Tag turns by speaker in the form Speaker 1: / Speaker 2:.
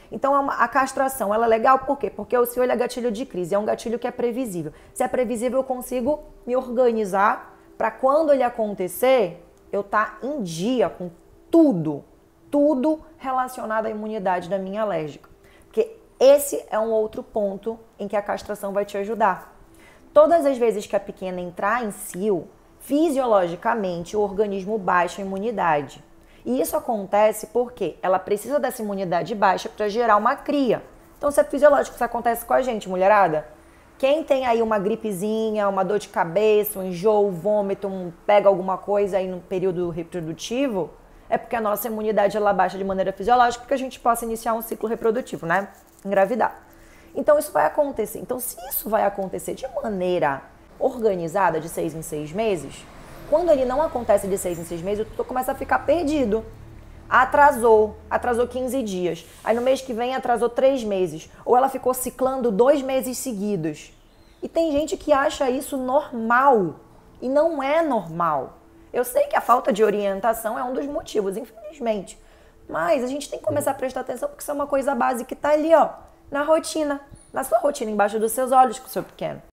Speaker 1: Então a castração, ela é legal por quê? Porque o ciúme é gatilho de crise, é um gatilho que é previsível. Se é previsível, eu consigo me organizar para quando ele acontecer, eu estar em dia com tudo relacionado à imunidade da minha alérgica. Porque esse é um outro ponto em que a castração vai te ajudar. Todas as vezes que a pequena entrar em cio, fisiologicamente o organismo baixa a imunidade. E isso acontece porque ela precisa dessa imunidade baixa para gerar uma cria. Então isso é fisiológico, isso acontece com a gente, mulherada. Quem tem aí uma gripezinha, uma dor de cabeça, um enjoo, vômito, pega alguma coisa aí no período reprodutivo, é porque a nossa imunidade ela baixa de maneira fisiológica para que a gente possa iniciar um ciclo reprodutivo, né? Engravidar. Então isso vai acontecer. Então se isso vai acontecer de maneira organizada, de 6 em 6 meses, quando ele não acontece de 6 em 6 meses, o tutor começa a ficar perdido. Atrasou 15 dias. Aí no mês que vem atrasou 3 meses. Ou ela ficou ciclando 2 meses seguidos. E tem gente que acha isso normal. E não é normal. Eu sei que a falta de orientação é um dos motivos, infelizmente. Mas a gente tem que começar a prestar atenção porque isso é uma coisa básica que tá ali, ó, na rotina. Na sua rotina, embaixo dos seus olhos com o seu pequeno.